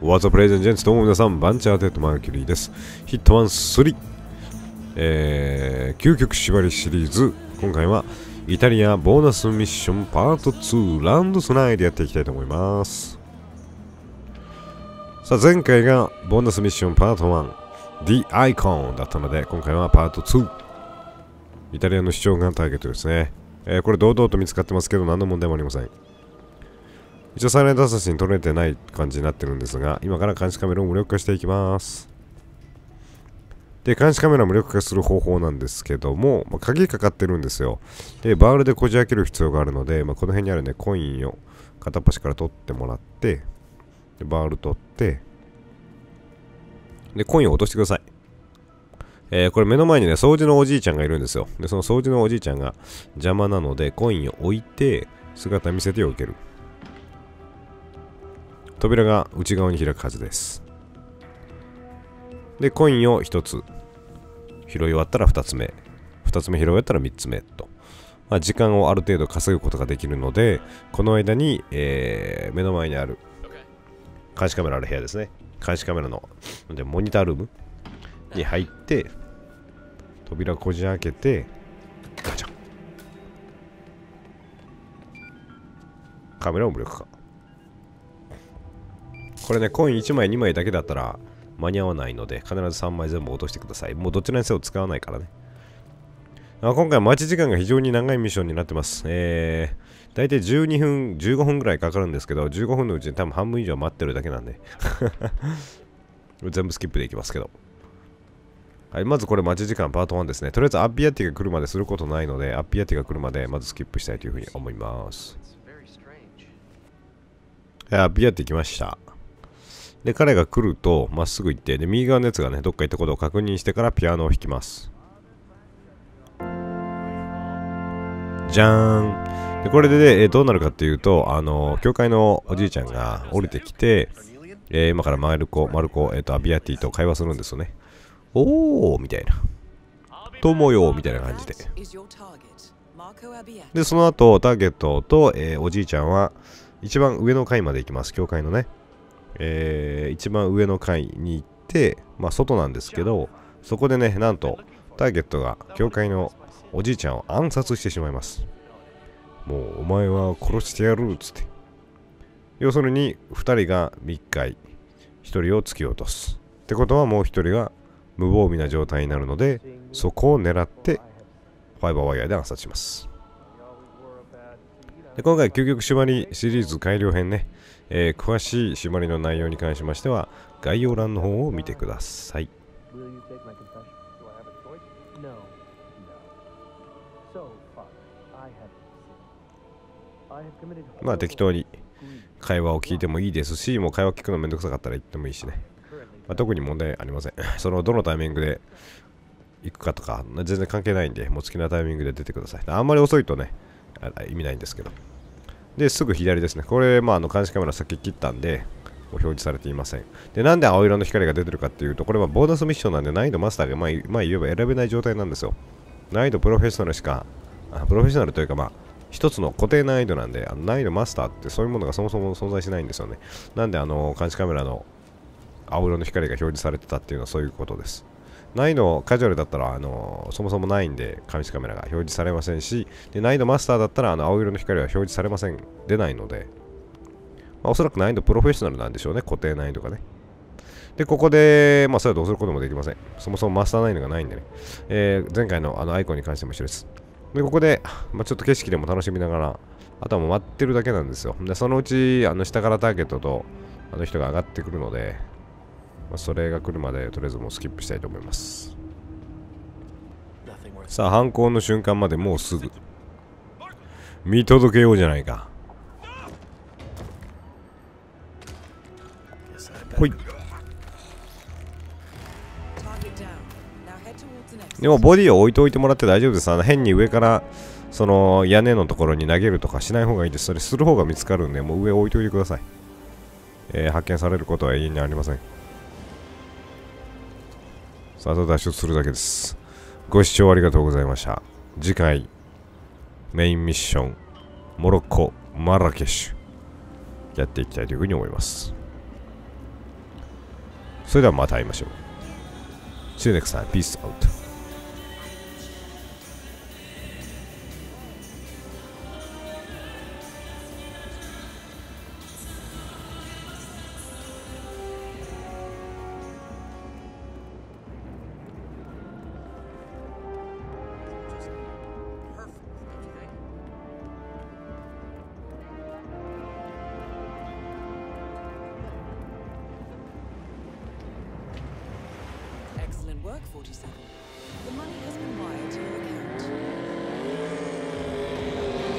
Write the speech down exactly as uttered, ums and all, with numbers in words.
What's up, Ladies and Gents? どうも皆さん、バンチャーテッドマーキュリーです。ヒットマンスリー、えー、究極縛りシリーズ。今回はイタリアボーナスミッションパートツーラウンドスナイでやっていきたいと思います。さあ、前回がボーナスミッションパートワン The Icon だったので、今回はパートツー、イタリアの市長がターゲットですね。えー、これ堂々と見つかってますけど何の問題もありません。一応サイレントアサシン取れてない感じになってるんですが、今から監視カメラを無力化していきます。で、監視カメラを無力化する方法なんですけども、まあ、鍵かかってるんですよ。で、バールでこじ開ける必要があるので、まあ、この辺にあるね、コインを片っ端から取ってもらって、でバール取って、で、コインを落としてください。えー、これ目の前にね、掃除のおじいちゃんがいるんですよ。で、その掃除のおじいちゃんが邪魔なので、コインを置いて、姿見せておける。扉が内側に開くはずです。で、コインをひとつ拾い終わったらふたつめ、ふたつめ拾い終わったらみっつめと、まあ、時間をある程度稼ぐことができるので、この間に、えー、目の前にある監視カメラある部屋ですね。監視カメラのでモニタールームに入って、扉こじ開けて、ガチャン。カメラを無力化。これね、コインいちまいにまいだけだったら間に合わないので、必ずさんまい全部落としてください。もうどちらにせよ使わないからね。あ、今回待ち時間が非常に長いミッションになってます。えー、大体じゅうにふん、じゅうごふんぐらいかかるんですけど、じゅうごふんのうちに多分半分以上待ってるだけなんで。全部スキップでいきますけど。はい、まずこれ待ち時間パートワンですね。とりあえずアッピアティが来るまですることないので、アッピアティが来るまでまずスキップしたいというふうに思います。アッピアティ来ました。で、彼が来ると、まっすぐ行って、で、右側のやつがね、どっか行ったことを確認してからピアノを弾きます。じゃーん。で、これで、ね、えー、どうなるかっていうと、あのー、教会のおじいちゃんが降りてきて、えー、今からマルコ、マルコ、えっと、アビアティと会話するんですよね。おーみたいな。友よみたいな感じで。で、その後、ターゲットと、えー、おじいちゃんは、一番上の階まで行きます。教会のね。えー、一番上の階に行って、まあ外なんですけど、そこでね、なんとターゲットが教会のおじいちゃんを暗殺してしまいます。もうお前は殺してやるっつって。要するにふたりが密会、ひとりを突き落とす。ってことはもうひとりが無防備な状態になるので、そこを狙ってファイバーワイヤーで暗殺します。で、今回究極縛りシリーズ改良編ね、えー、詳しい縛りの内容に関しましては概要欄の方を見てください。まあ適当に会話を聞いてもいいですし、もう会話聞くのめんどくさかったら言ってもいいしね、まあ、特に問題ありません。そのどのタイミングで行くかとか全然関係ないんで、もう好きなタイミングで出てください。あんまり遅いとね意味ないんですけど。で、すぐ左ですね。これ、まあ、あの監視カメラ先切ったんで、表示されていません。で、なんで青色の光が出てるかっていうと、これはボーナスミッションなんで難易度マスターが、まあ、まあ、言えば選べない状態なんですよ。難易度プロフェッショナルしか、あプロフェッショナルというか、まあ、一つの固定難易度なんで、あの難易度マスターってそういうものがそもそも存在しないんですよね。なんで、あの、監視カメラの青色の光が表示されてたっていうのはそういうことです。難易度カジュアルだったら、あのそもそもないんで監視カメラが表示されませんし、で難易度マスターだったらあの青色の光は表示されません、出ないので、まあ、おそらく難易度プロフェッショナルなんでしょうね、固定難易度がね。で、ここで、まあ、それはどうすることもできません。そもそもマスター難易度がないんでね。えー、前回のあのアイコンに関しても一緒です。で、ここで、まあ、ちょっと景色でも楽しみながら、あとはもう待ってるだけなんですよ。で、そのうち、あの下からターゲットとあの人が上がってくるので、まあ、それが来るまでとりあえずもうスキップしたいと思います。さあ、犯行の瞬間までもうすぐ見届けようじゃないか。ほい。でもボディを置いておいてもらって大丈夫です。あの変に上からその屋根のところに投げるとかしない方がいいです。それする方が見つかるんで、もう上置いておいてください。えー、発見されることは永遠にありません。さあ、脱出するだけです。ご視聴ありがとうございました。次回、メインミッション、モロッコ、マラケシュ、やっていきたいというふうに思います。 それではまた会いましょう。See you next time. Peace out. Excellent work, forty-seven. The money has been wired to your account.